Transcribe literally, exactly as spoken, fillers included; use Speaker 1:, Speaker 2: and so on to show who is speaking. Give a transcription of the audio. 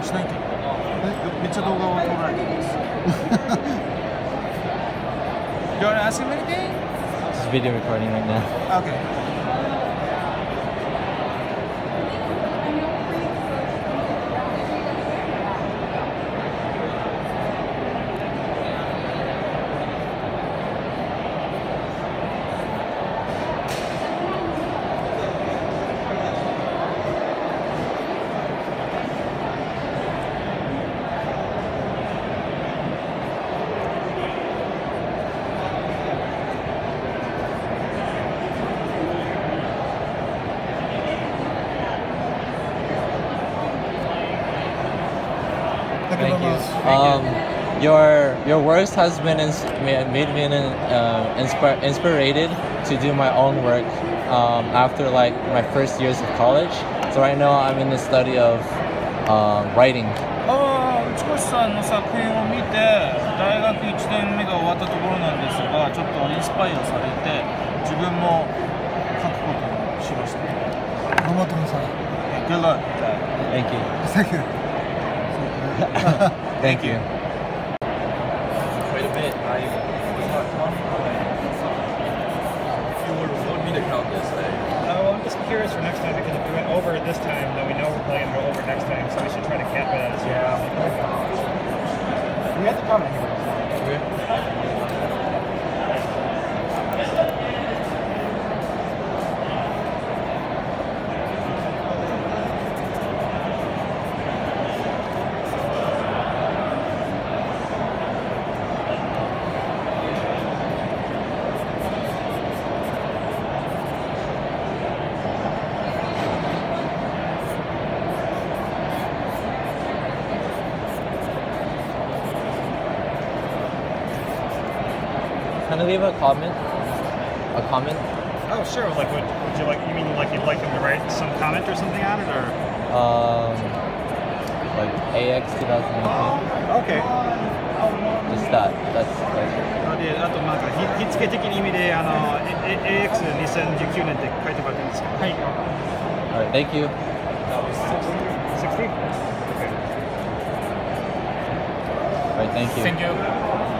Speaker 1: しないといけない。めっちゃ動画を撮られてます。You wanna ask him anything?
Speaker 2: Just video recording right now.
Speaker 1: Okay.
Speaker 2: Thank you. Um, your your works has been ins made made me uh, inspi inspired to do my own work um, after like my first years of college. So right now I'm in the study of uh, writing.
Speaker 1: ああ、内越さんの作品を見て大学いちねんめが終わったところなんですが、ちょっとインスパイアされて自分も書くことにしました。
Speaker 3: 頑張ってください。
Speaker 1: Good luck.
Speaker 2: Thank you.
Speaker 3: Thank you.
Speaker 2: Thank you.
Speaker 4: Wait a minute, I was not talking about it. If you would want me to count this thing.
Speaker 5: Uh, well, I'm just curious for next time because if we went over it this time, then we know we're probably going to go over next time, so we should try to cap it as
Speaker 4: Yeah.
Speaker 5: We have to comment anyway.
Speaker 2: Can I leave a comment? A comment?
Speaker 5: Oh, sure. Like, would, would you like? You mean like you'd like him to write some comment or something on it, or?
Speaker 2: Um, like A X twenty eighteen.
Speaker 5: Okay.
Speaker 2: Just that. That's like.
Speaker 5: あで、あとなんかひ日付的に意味であの エーエックスにせんじゅうきゅうねんって書いてもらっていいですか？はい。
Speaker 2: Alright, thank you.
Speaker 5: sixty? Okay.
Speaker 2: Alright, thank you.
Speaker 1: Thank you.